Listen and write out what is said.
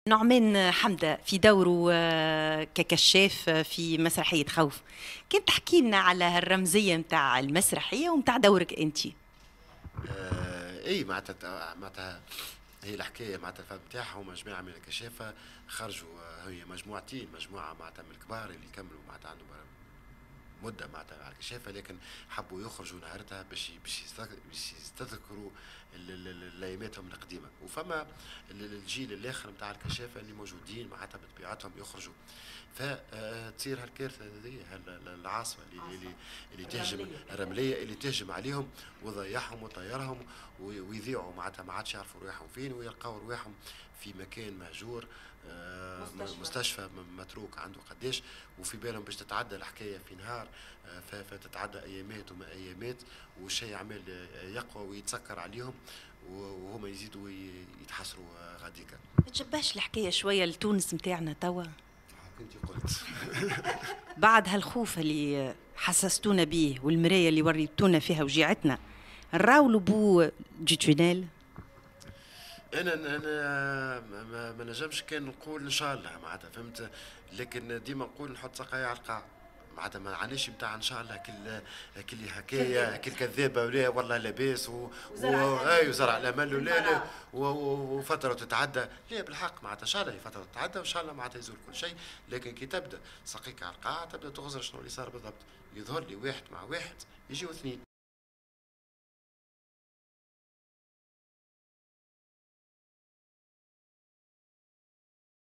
نعمان حمدة في دوره ككشاف في مسرحية خوف. كنت تحكي لنا على هالرمزية متاع المسرحية ومتاع دورك أنت. اي معناتها هي الحكايه معناتها الفهم نتاعهم جماعه من الكشافه خرجوا. هي مجموعتين، مجموعه معناتها من الكبار اللي كملوا معناتها عندهم مده معناتها على الكشافه، لكن حبوا يخرجوا نهارتها باش يستذكروا اياماتهم القديمه. وفما الجيل الاخر نتاع الكشافه اللي موجودين معناتها بطبيعتهم يخرجوا، فتصير هالكارثه هذه، العاصفه اللي تهجم، الرمليه اللي تهجم عليهم وضيعهم وطيرهم، ويذيعوا معناتها ما عادش يعرفوا رواحهم فين، ويلقاو رواحهم في مكان مهجور، مستشفى متروك عنده قداش، وفي بالهم باش تتعدى الحكايه في نهار، فتتعدى ايامات وما ايامات، والشيء عمال يقوى ويتسكر عليهم، وهما يزيدوا يتحسروا غاديكا. ما تشبهش الحكاية شوية لتونس متاعنا توا؟ كنت قلت بعد هالخوف اللي حسستونا بيه والمراية اللي وريتونا فيها وجيعتنا، نراولوا بو جيتونيل. انا ما نجمش كان نقول ان شاء الله معناتها فهمت، لكن ديما نقول نحط سقايا على القاع معناتها، ما عانيش نتاع ان شاء الله كل حكايه كل كذابه ولا والله لاباس وزرع الامل ولا لا وفتره تتعدى. لا بالحق معناتها ان شاء الله فتره تتعدى وان شاء الله معناتها يزول كل شيء، لكن كي تبدا سقيك على القاع تبدا تغزر شنو اللي صار بالضبط. يظهر لي واحد مع واحد يجيو اثنين.